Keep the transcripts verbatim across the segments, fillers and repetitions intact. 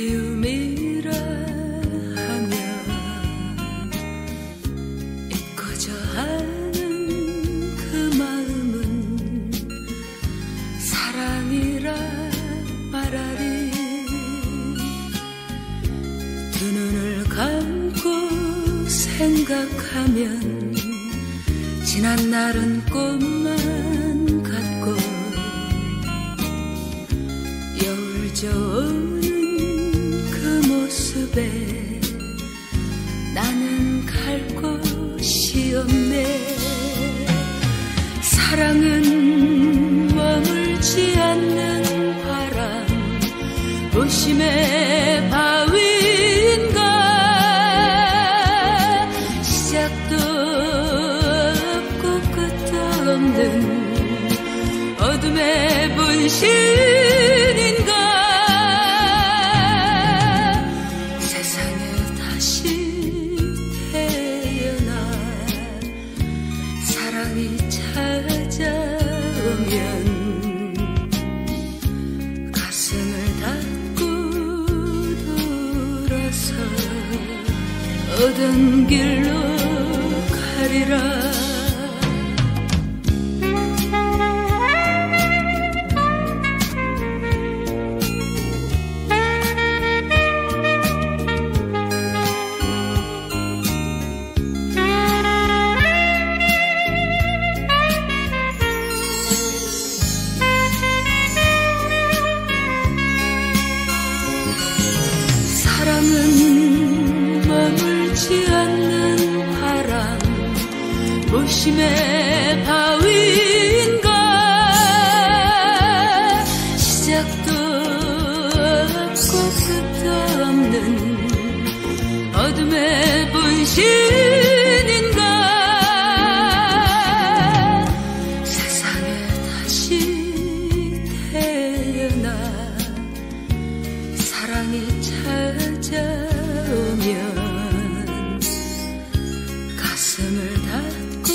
그리움이라 하면 잊고자 하는 그 마음은 사랑이라 말하리. 두 눈을 감고 생각하면 지난 날은 꽃만 같고 여울 져오는 그 모습에 나는 갈 곳이 없네. 사랑은 머물지 않는 바람, 도심의 바위인가. 시작도 없고 끝도 없는 어둠의 분신인가. 세상에 다시 태어나 사랑이 찾아오면 가슴을 닫고 돌아서 오던 길로 가리라. 사랑은 머물지 않는 바람, 도심의 바위인가. 시작도 없고 끝도 없는 어둠의 분신인가. 세상에 다시 태어나 사랑이 찾아오면 가슴을 닫고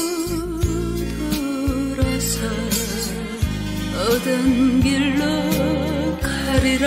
돌아서 오던 길로 가리라.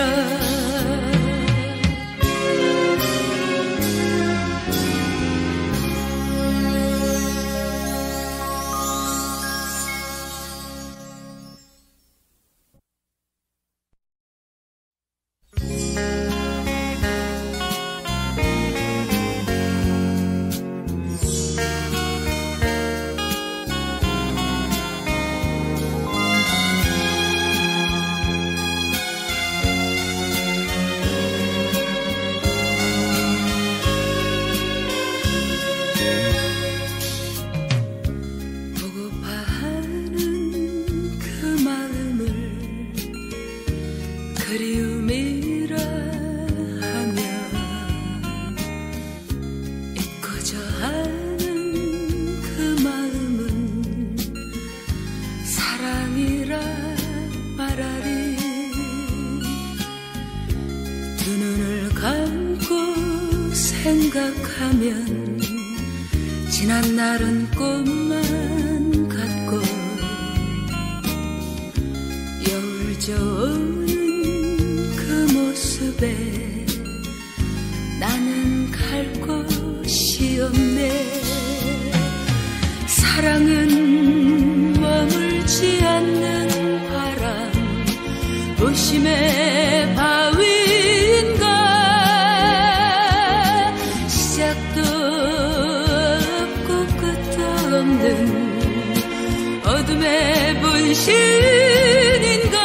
그리움이라 하면 잊고자 하는 그 마음은 사랑이라 말하리. 두 눈을 감고 생각하면 지난 날은 꽃만 같고 여울 져오는 모습에 나는 갈 곳이 없네. 사랑은 머물지 않는 바람, 도심의 바위인가. 시작도 없고 끝도 없는 어둠의 분신인가.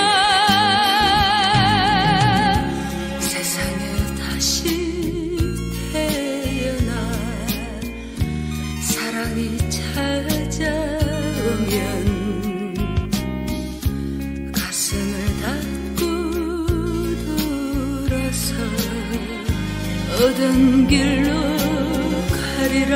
찾아오면 가슴을 닫고 돌아서 오던 길로 가리라.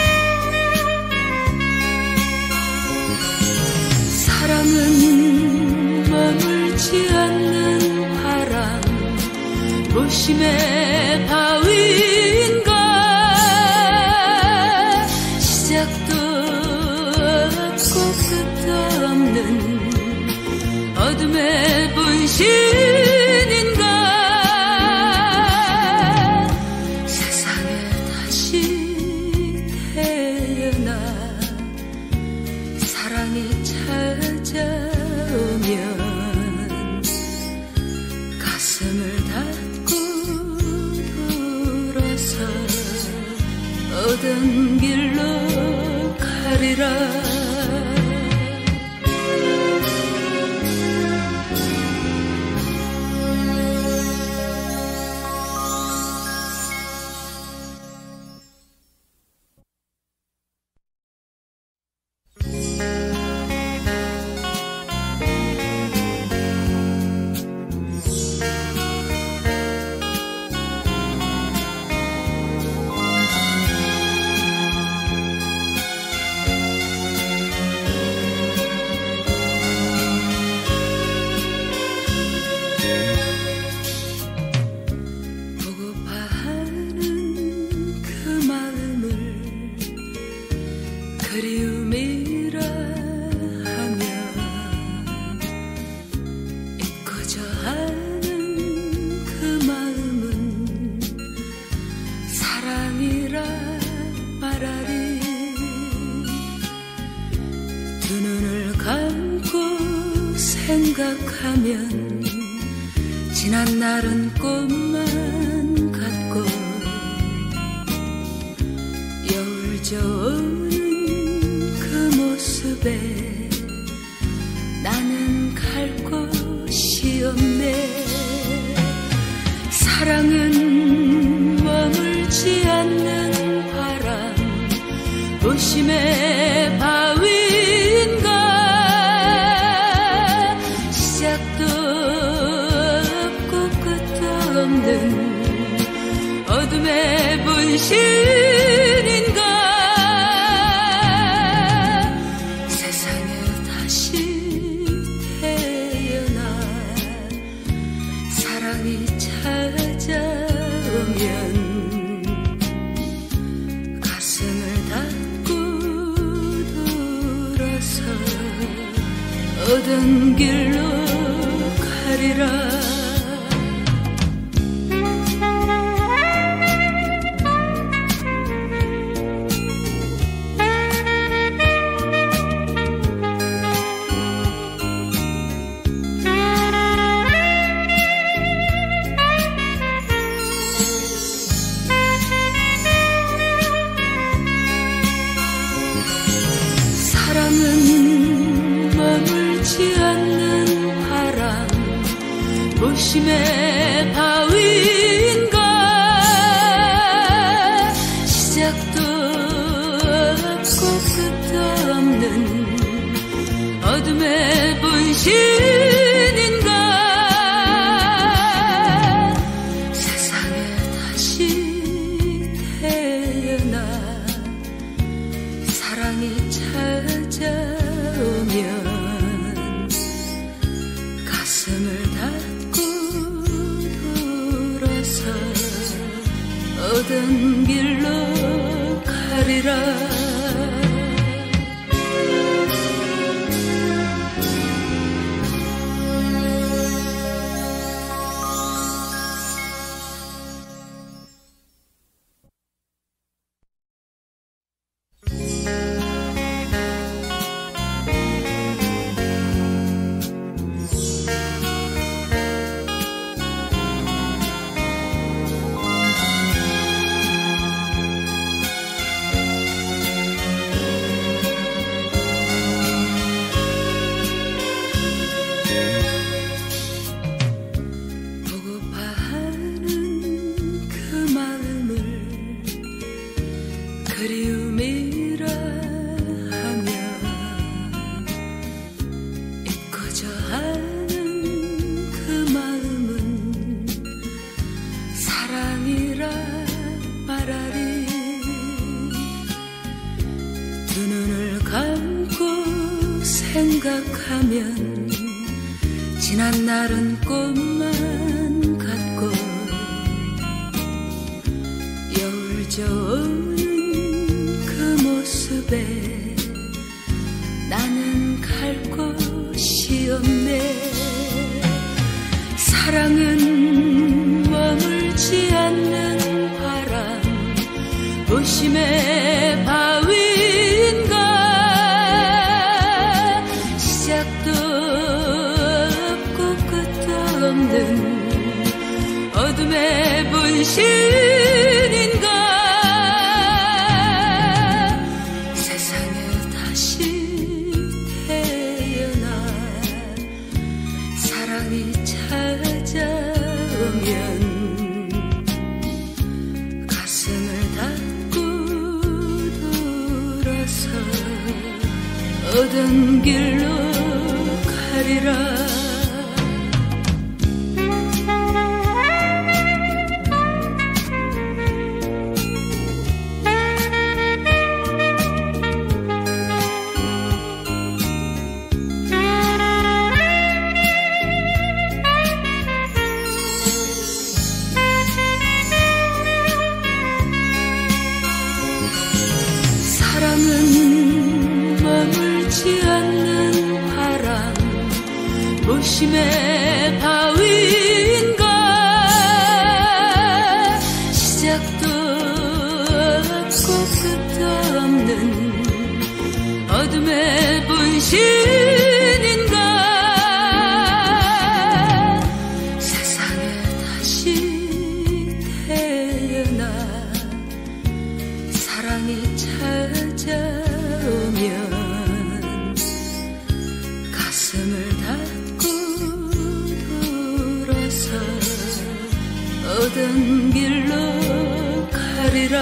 사랑은 도심의 바위인가 시작도 없고 끝도 없는 어둠의 분신인가 세상에 다시 태어나 사랑이 찾아오면 가슴을 닫고 돌아서 오던 길로 가리라. 그리움이라 하면 잊고자 하는 그 마음은 사랑이라 말하리. 두 눈을 감고 생각하면 지난 날은 꿈만 같고 여울 좋은 나는 갈 곳이 없네. 사랑은 머물지 않는 바람 도심의 바위인가 시작도 없고 끝도 없는 어둠의 분신인가 찾아오면 가슴을 닫고 돌아서 오던 길로 가리라. 사랑은 머물지 않는 바람 도심의 바위인가 시작도 없고 끝도 없는 어둠의 분신인가 세상에 다시 태어나 사랑이 찾아오면 가슴을 닫고 돌아서 오던 길로 가리라. 그리움이라 하면 잊고자 하는 그 마음은 사랑이라 말하리. 두 눈을 감고 생각하면 지난 날은 꿈만 같고 여울져오는 그 모습에 나는 갈 곳이 없네. 사랑은 머물지 않는 바람, 도심의 바위인가. 시작도 없고 끝도 없는 어둠의 분신인가. 세상에 다시 태어나 사랑이 찾아오면 가슴을 닫고 돌아서 오던 길로 가리라. 사랑은 머물지 않는 바람, 도심의 바위인가. 시작도 없고 끝도 없는 어둠의 분신인가. 세상에 다시 태어나 사랑이 찾아오면 가슴을 닫고 돌아서 오던 길로 가리라.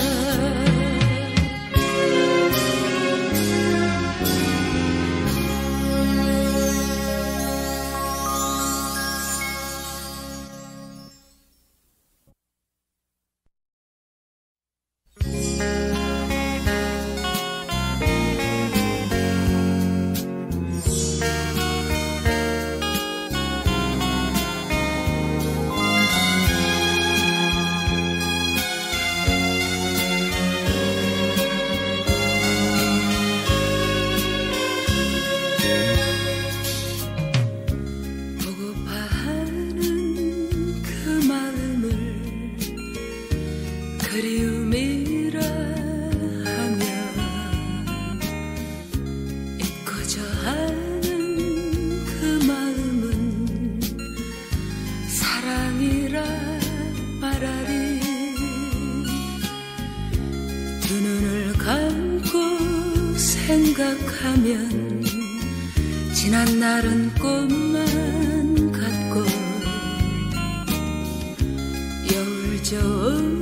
그리움이라 하면 잊고자 하는 그 마음은 사랑이라 말하리. 두 눈을 감고 생각하면 지난 날은 꿈만 같고 여울져오는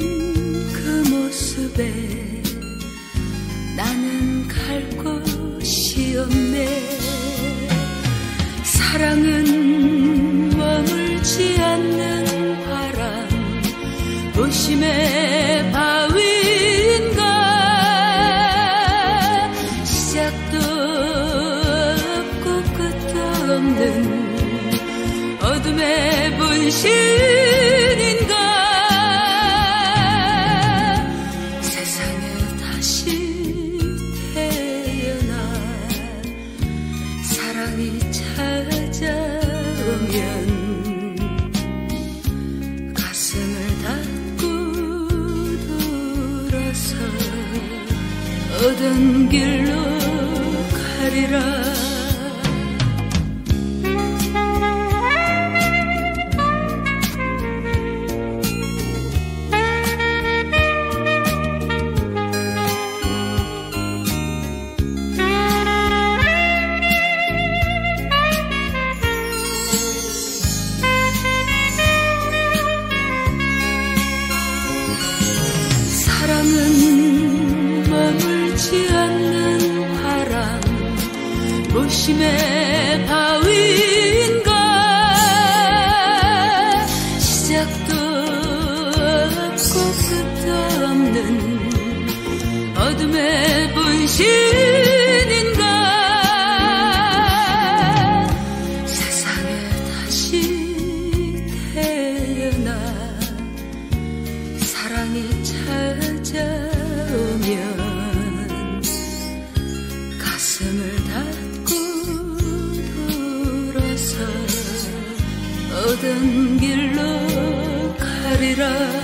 모습에 나는 갈 곳이 없네. 사랑은 머물지 않는 바람, 도심의 바위인가. 시작도 없고 끝도 없는 어둠의 분신인가. 찾아오면 가슴을 닫고 돌아서 오던 길로 가리라. 사랑은 머물지 않는 바람, 도심의 바위인가. 시작도 없고 끝도 없는 어둠의 분신인가. 세상에 다시 태어나 사랑이 찾 오던 길로 가리라.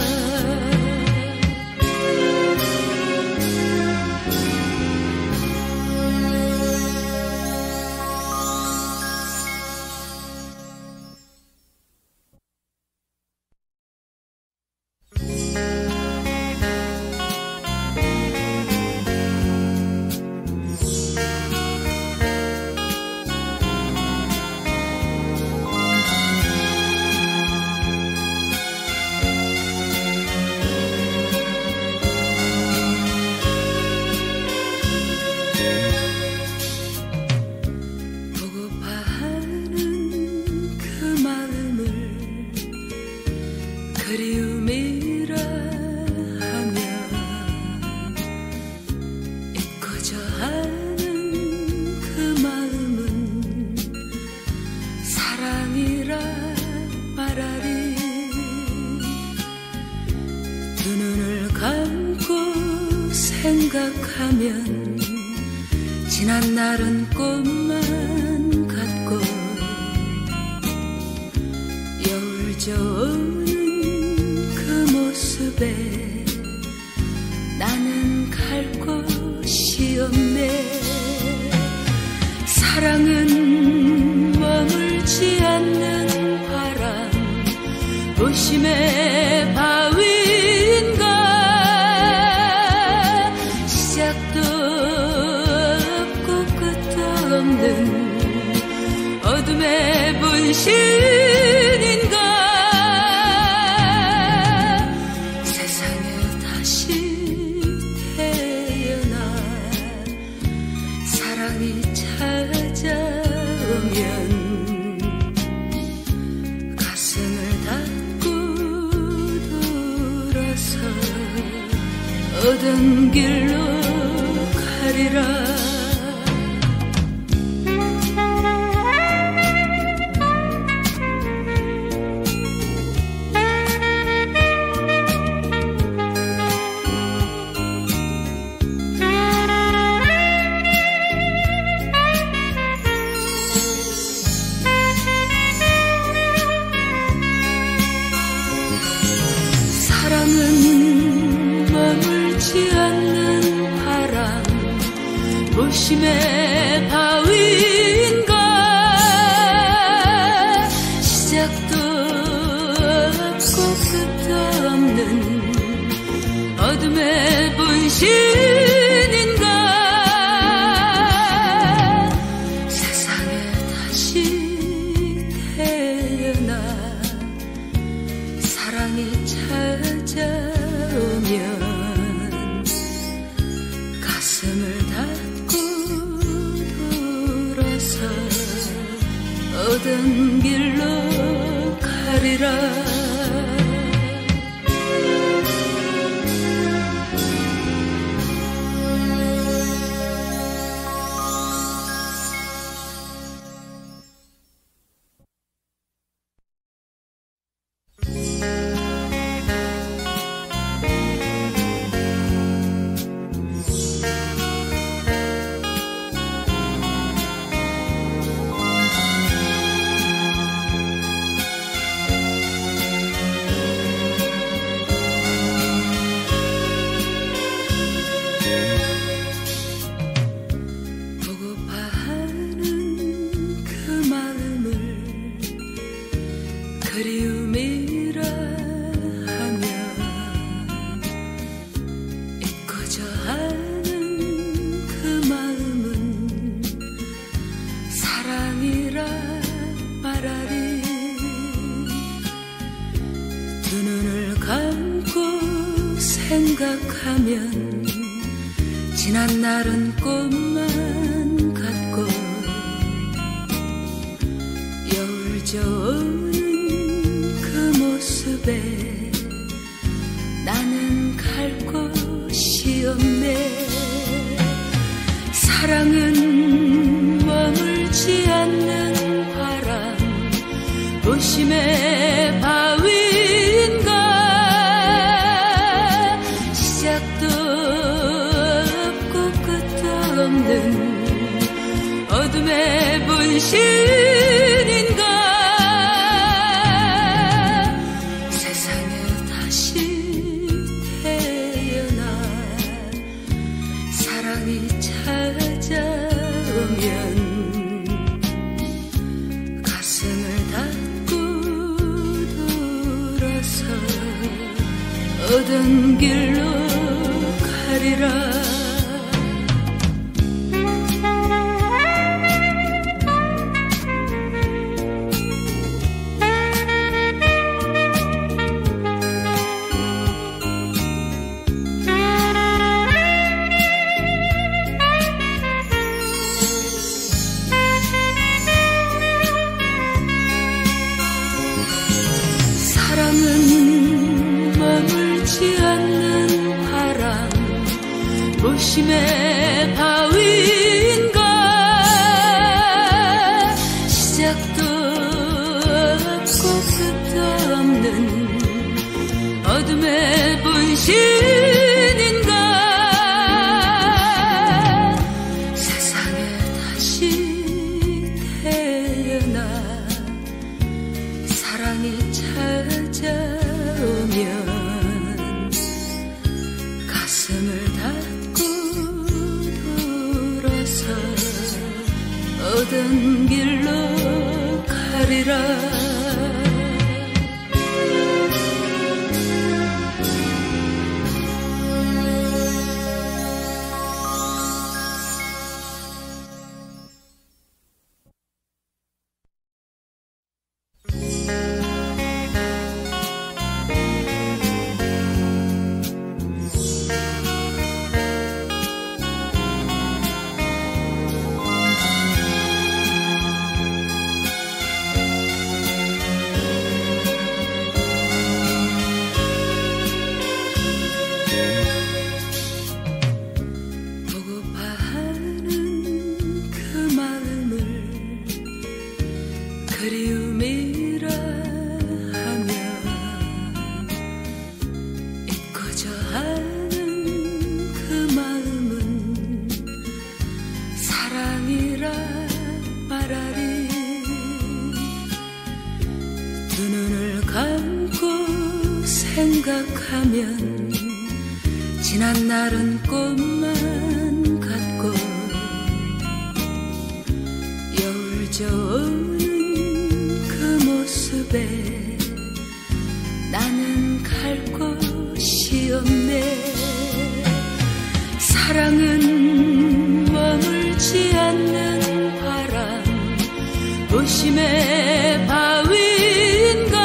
그리움이라 하면 잊고자 하는 그 마음은 사랑이라 말하리. 두 눈을 감고 생각하면 지난 날은 꽃만 같고 여울 좋은 모습에 나는 갈 곳이 없네. 사랑은 머물지 않는 바람, 도심의 바위인가. 시작도 없고 끝도 없는 어둠의 분신인가. 오던 길로 가리라. 사랑은 머물지 않는 바람, 도심의 바위인가. 시작도 없고 끝도 없는 어둠의 분신인가. 세상에 다시 태어나 사랑이 찾아오면 가슴을 닫고 돌아서 오던 길로 가리라. 그리움이라 하면 잊고자 하는 그 마음은 사랑이라 말하리. 두 눈을 감고 생각하면 지난 날은 꽃만 같고 여울 좋은 모습에 나는 갈 곳이 없네. 사랑은 머물지 않는 바람, 도심의 바위인가. 시작도 없고 끝도 없는 어둠의 분신인가. 가슴을 닫고 돌아서 오던 길로 가리라. 사랑은 머물지 않는 바람, 무심의 바위인가. 시작도 없고 끝도 없는 어둠의 분신인가. 세상에 다시 태어나 사랑이 찾아오면 가슴을 닫고 돌아서 오던 길로 가리라. 그리움이라 하면 잊고자 하는 그 마음은 사랑이라 말하리. 두 눈을 감고 생각하면 지난 날은 꿈만 같고 여울 좋은 모습에 나는 갈 곳이 없네. 사랑은 머물지 않는 바람, 무심의 바위인가.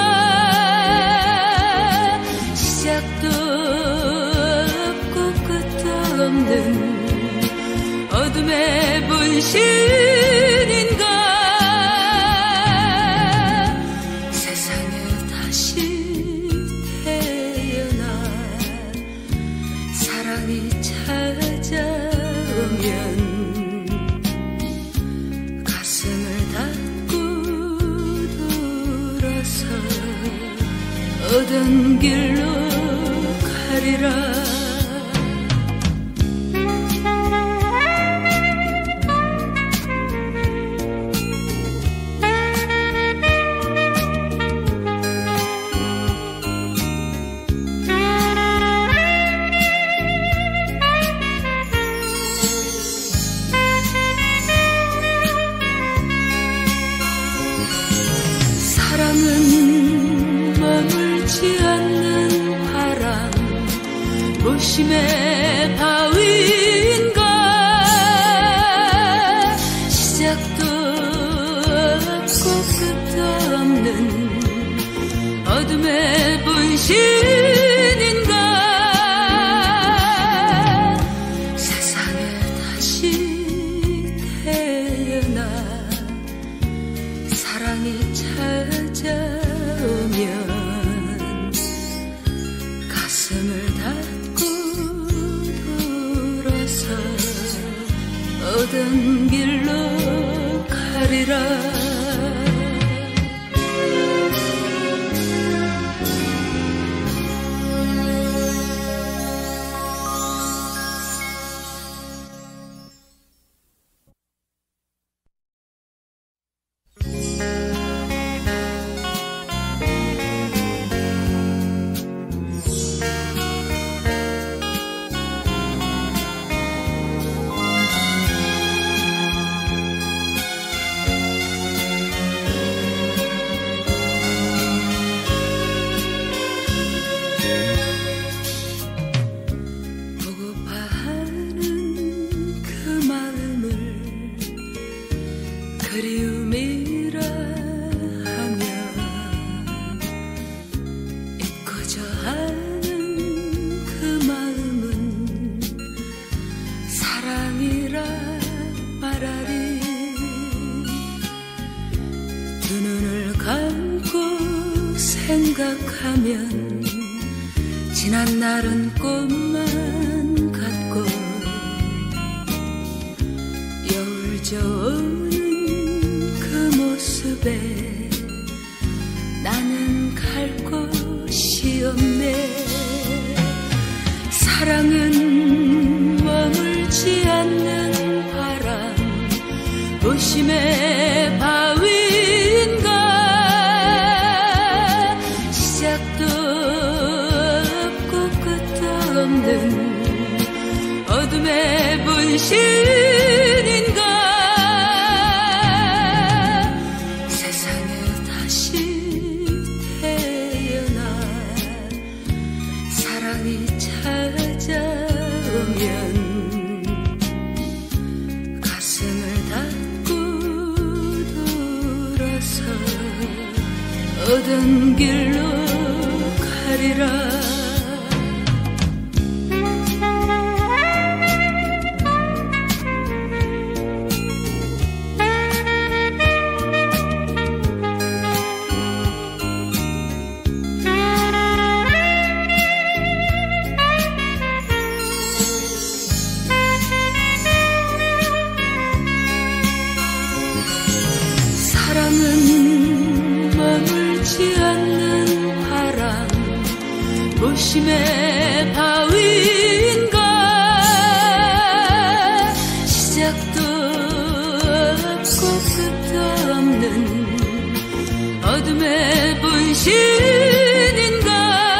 시작도 없고 끝도 없는 어둠의 분신인가. 찾아오면 가슴을 닫고 돌아서 오던 길로 가리라. 사랑은 머물지 않는 바람, 무심의 바위인가. 시작도 없고 끝도 없는 어둠의 분신인가. 세상에 다시 태어나 사랑이 찾아오면 가슴을 닫고 돌아서 오던 길로 가리라. 두 눈을 감고 생각하면 지난 날은 꽃만 같고 여울 져오는 그 모습에 나는 갈 곳이 없네. 사랑은 머물지 않는 바람, 도심의 바위인가. 시작도 없고 끝도 없는 어둠의 분신인가. 세상에 다시 태어나 사랑이 찾아오면 가슴을 닫고 돌아서 오던 길로 가리라. 사랑은 머물지 않는 바람, 도심의 바위인가. 시작도 없고 끝도 없는 어둠의 분신인가.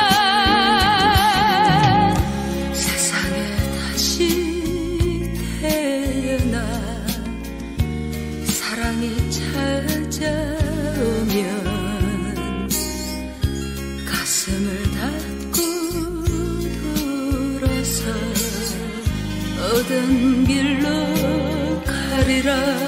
세상에 다시 태어나 사랑이 찾아오면 가슴을 닫고 돌아서 오던 길로 가리라.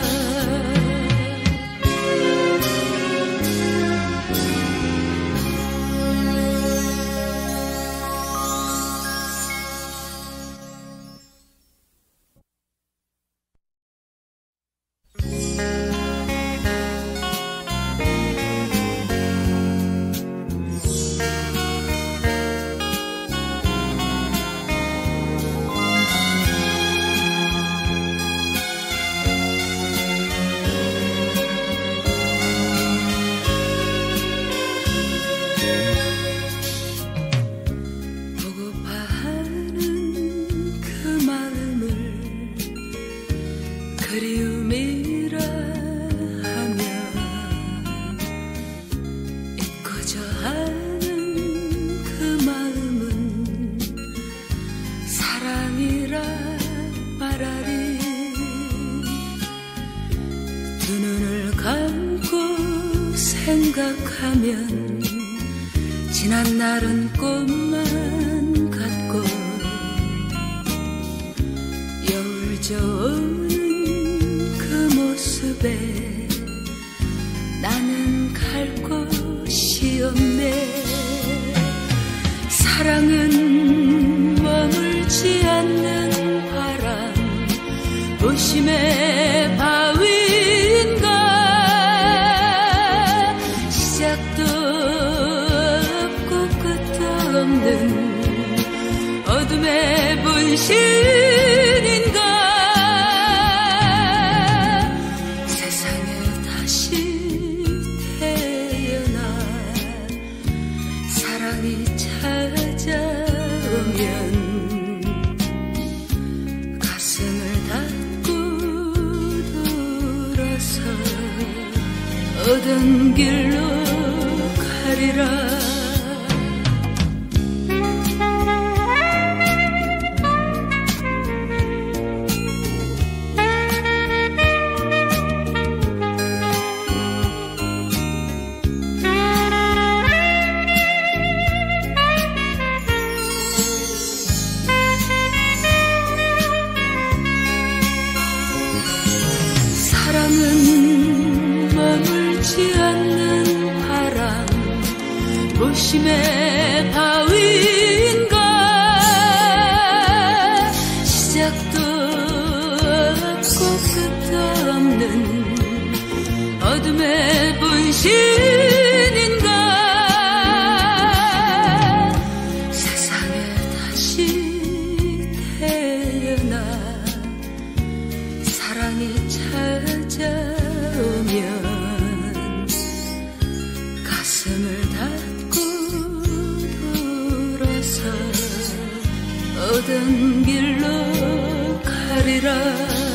그리움이라 하면 잊고자 하는 그 마음은 사랑이라 말하리. 두 눈을 감고 생각하면 지난 날은 꽃만 같고 여울 져오는 모습에 나는 갈 곳이 없네. 사랑은 머물지 않는 바람, 도심의 바위인가. 시작도 없고 끝도 없는 어둠의 분신인가. 사랑이 찾아오면 가슴을 닫고 돌아서 오던 길로 가리라. 사랑은 머물지 않는 바람, 도심의 바위인가. 시작도 없고 끝도 없는 어둠의 분신 가슴을 닫고 돌아서 오던 길로 가리라.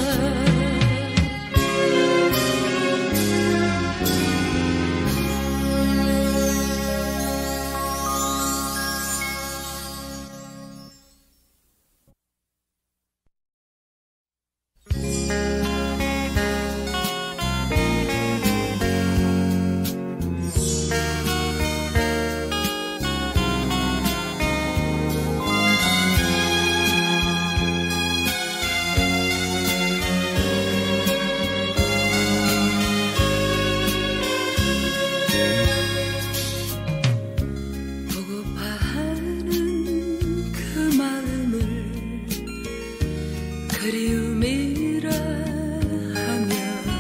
그리움이라 하며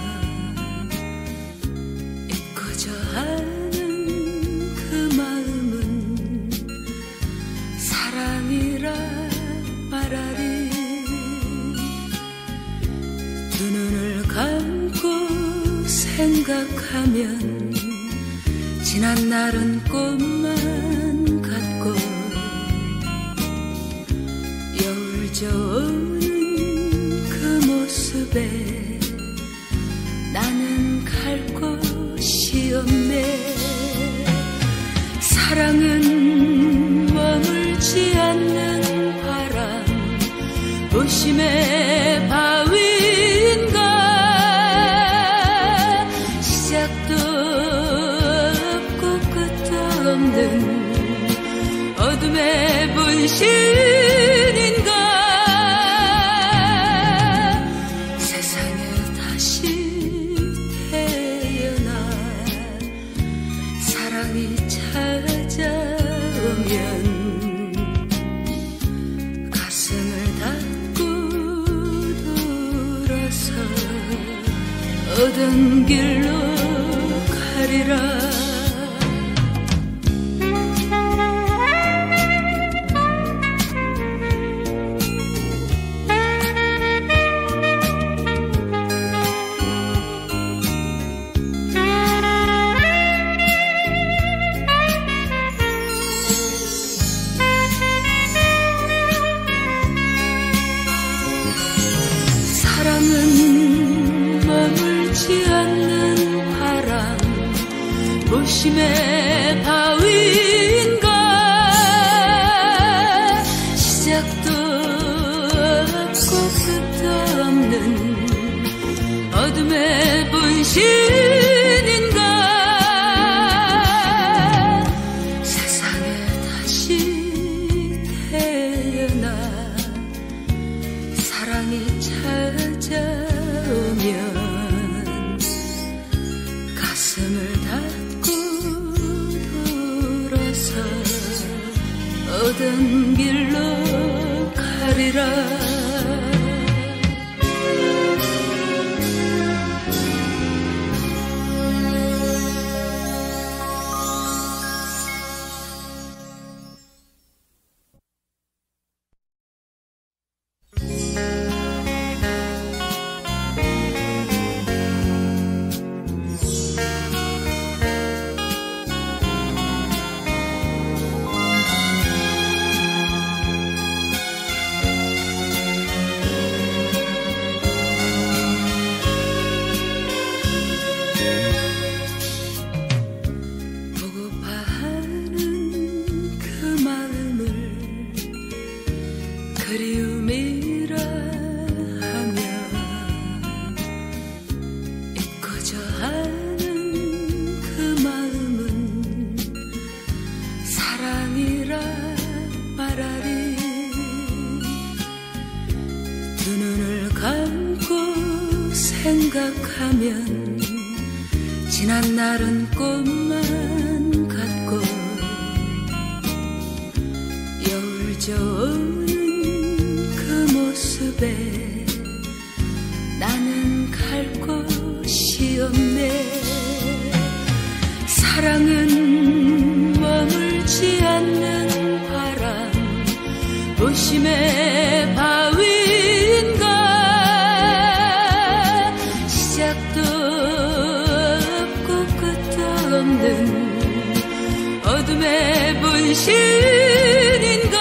잊고자 하는 그 마음은 사랑이라 말하리. 두 눈을 감고 생각하면 지난 날은 꿈만 같고 여울 좋은 모습에 나는 갈 곳이 없네. 사랑은 머물지 않는 바람 부심의 바위인가. 시작도 없고 끝도 없는 어둠의 분신인가. 오던 길로 가리라. 사랑은 머물지 않는 바람 무심의 바위인가. 시작도 없고 끝도 없는 어둠의 분신인가. 세상에 다시 태어나 사랑이 찾아오면 가슴을 닫고 돌아서 오던 길로 가리라. 그리움이라 하며 잊고자 하는 그 마음은 사랑이라 말하리. 두 눈을 감고 생각하면 지난 날은 꿈만 같고 여울 좋은 모습에 나는 갈 곳이 없네. 사랑은 머물지 않는 바람 부심의 바위인가. 시작도 없고 끝도 없는 어둠의 분신인가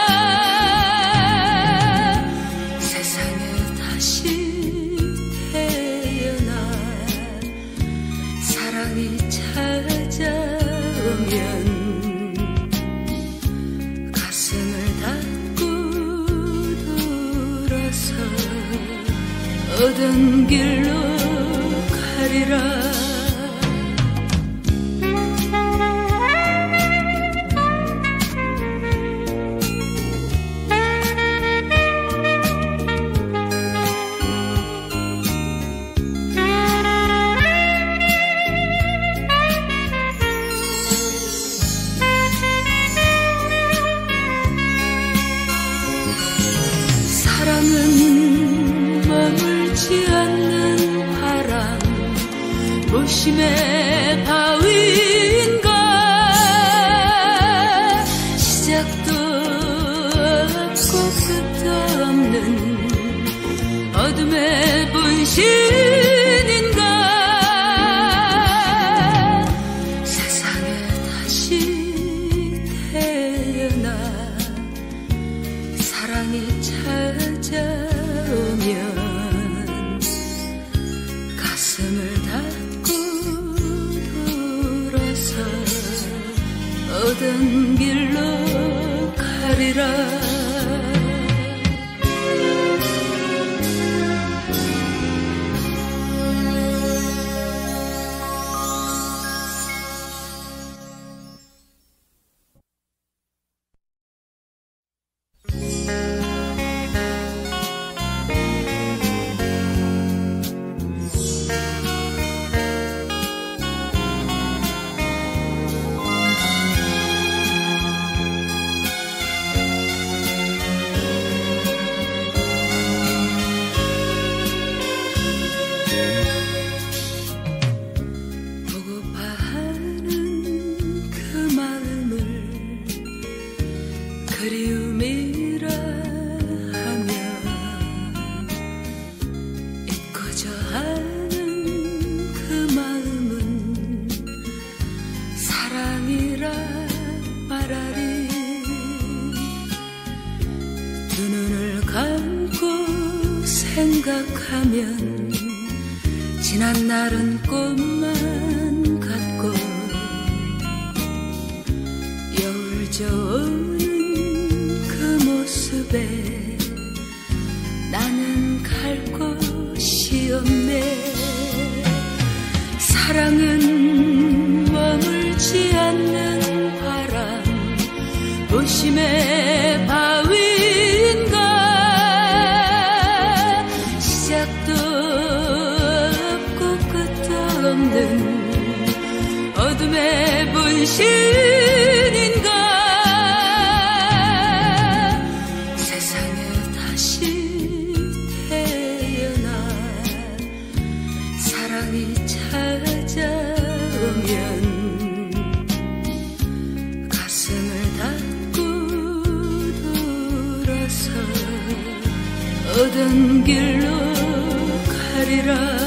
세상에 다시 태어나 사랑이 찾아오면 가슴을 닫고 돌아서 어떤 길로 가리라. 사랑은 머물지 않는 바람 무심의 바위인가 시작도 없고 끝도 없는 어둠의 분신인가 세상에 다시 태어나 사랑이 찾아오면 가슴을 닫고 돌아서 어떤 길로 가리라. 그리움이라 하면 잊고자 하는 그 마음은 사랑이라 말하리. 두 눈을 감고 생각하면 지난 날은 꿈만 같고 여울 좋은 모습에 나는 갈 곳이 없네. 사랑은 머물지 않는 바람 무심의 바위인가 시작도 없고 끝도 없는 어둠의 분신인가 사랑이 찾아오면 가슴을 닫고 돌아서 어떤 길로 가리라.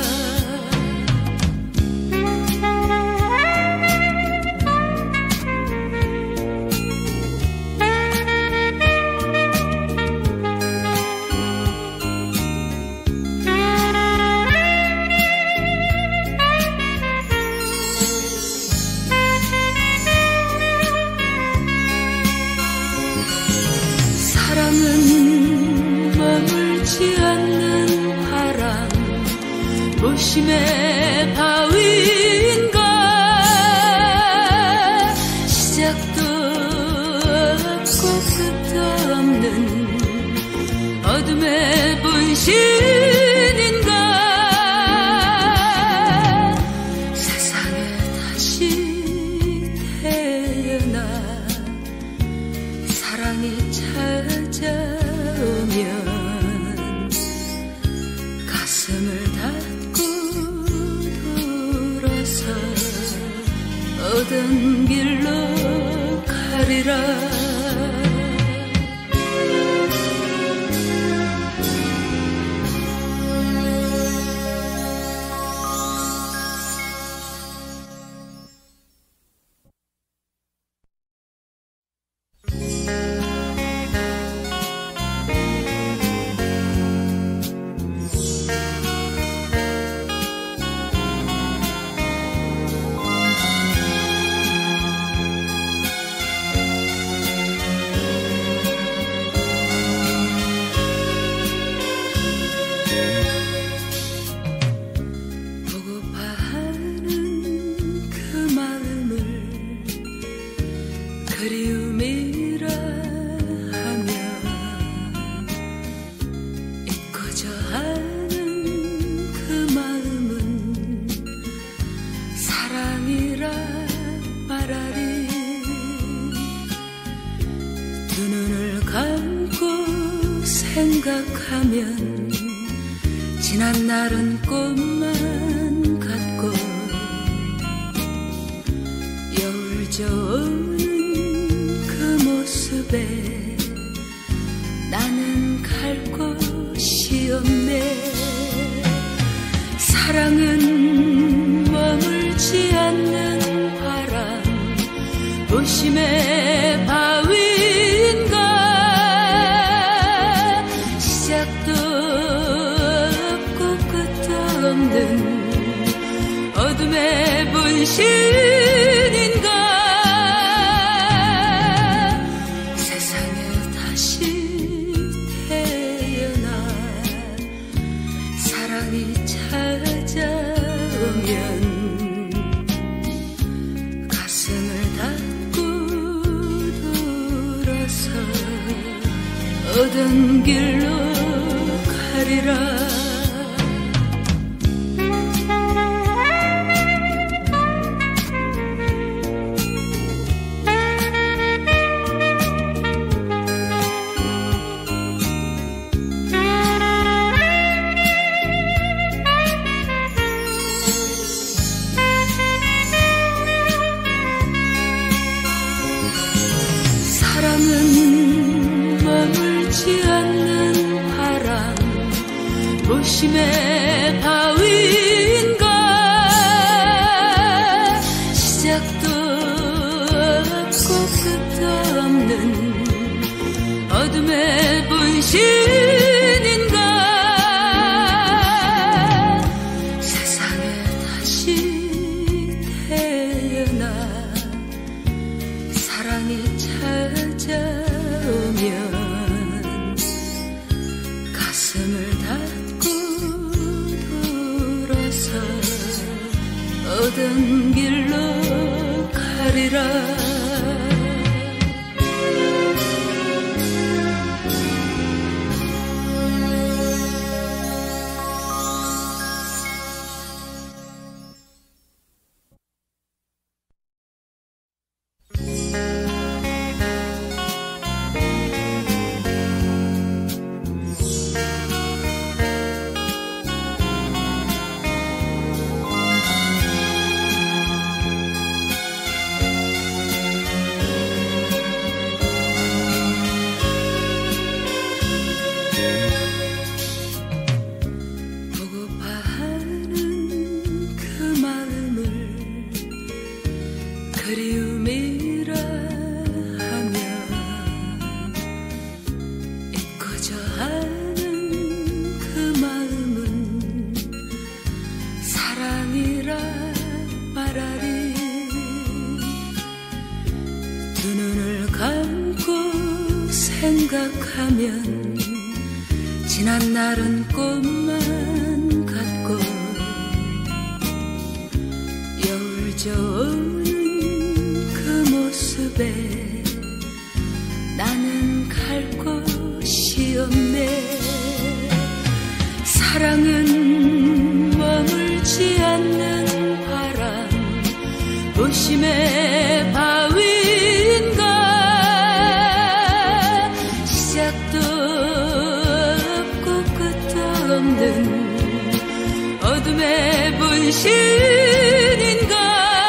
사랑은 머물지 않는 바람 무심의 바위인가 시작도 없고 끝도 없는 어둠의 분신인가 세상에 다시 태어나 사랑이 찾아오면 가슴을 닫고 돌아서 어떤 길로 가리라. 생각하면 지난 날은 꽃만 같고 여울 져오는 그 모습에 나는 갈 곳이 없네. 사랑은 머물지 않는 바람, 도심의 바위인가. 시작도 없고 끝도 없는 어둠의 분신인가. 세상에 다시 태어나 사랑이 찾아오면 가슴을 닫고 돌아서 어떤 길로 가리라. 사랑은 머물지 않는 바람, 도심의 바위인가. 시작도 없고 끝도 없는 어둠의 분신인가. 세상에 다시 태어나 사랑이 찾아오면 가슴을 닫고 돌아서 어떤 길로 가리라. 그리움이라 하면 잊고자 하는 그 마음은 사랑이라 말하리. 두 눈을 감고 생각하면 지난 날은 꽃만 같고 여울 져오는 모습에 나는 갈 곳이 없네. 사랑은 머물지 않는 바람, 도심의 바위인가. 시작도 없고 끝도 없는 어둠의 분신인가.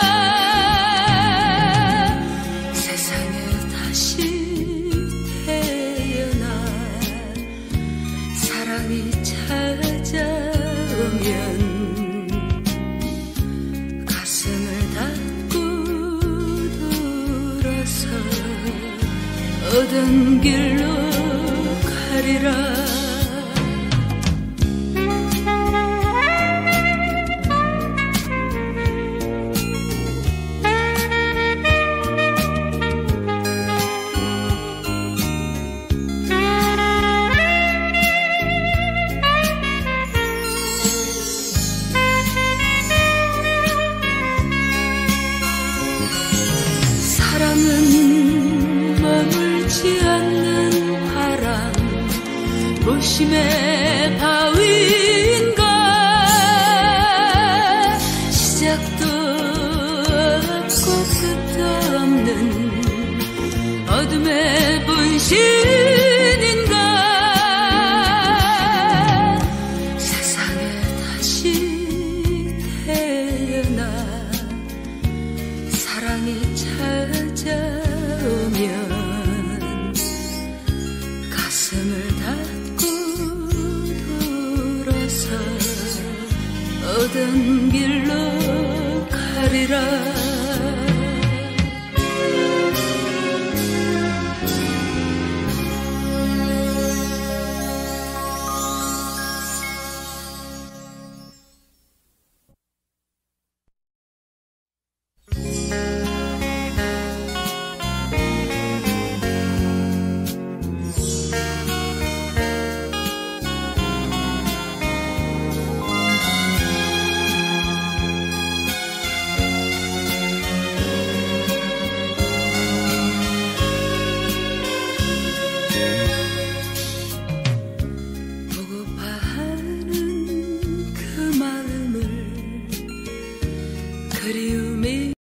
찾아오면 가슴을 닫고 돌아서 어떤 길로 가리라. 사랑은 머물지 않는 바람, 도심의 바위인가. 시작도 없고 끝도 없는 어둠의 분신인가. 사랑이 찾아오면 가슴을 닫고 돌아서 오던 길로 가리라.